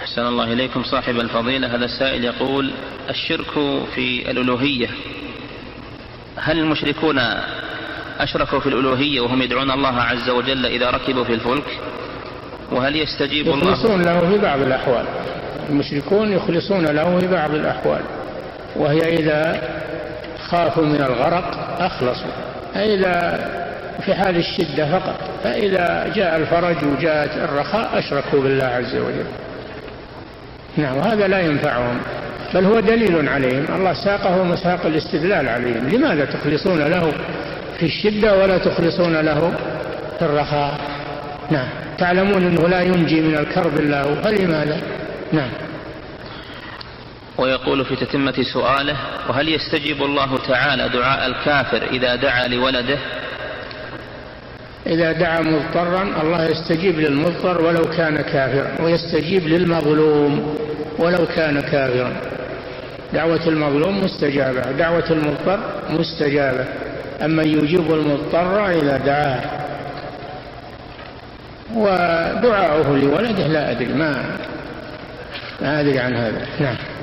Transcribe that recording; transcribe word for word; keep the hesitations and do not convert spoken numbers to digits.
أحسن الله إليكم صاحب الفضيلة. هذا السائل يقول: الشرك في الألوهية، هل المشركون أشركوا في الألوهية وهم يدعون الله عز وجل إذا ركبوا في الفلك؟ وهل يستجيب الله؟ يخلصون له في بعض الأحوال، المشركون يخلصون له في بعض الأحوال، وهي إذا خافوا من الغرق أخلصوا، إذا في حال الشدة فقط، فإذا جاء الفرج وجاءت الرخاء أشركوا بالله عز وجل. نعم، وهذا لا ينفعهم، بل هو دليل عليهم، الله ساقه مساق الاستدلال عليهم. لماذا تخلصون له في الشدة ولا تخلصون له في الرخاء؟ نعم، تعلمون أنه لا ينجي من الكرب إلا هو، فلماذا؟ نعم. ويقول في تتمة سؤاله: وهل يستجيب الله تعالى دعاء الكافر إذا دعا لولده؟ إذا دعا مضطرا الله يستجيب للمضطر ولو كان كافرا، ويستجيب للمظلوم ولو كان كافرا. دعوة المظلوم مستجابة، دعوة المضطر مستجابة. أما يجيب المضطر إذا دعاه. ودعاؤه لولده لا أدري، ما ما أدري عن هذا. نعم.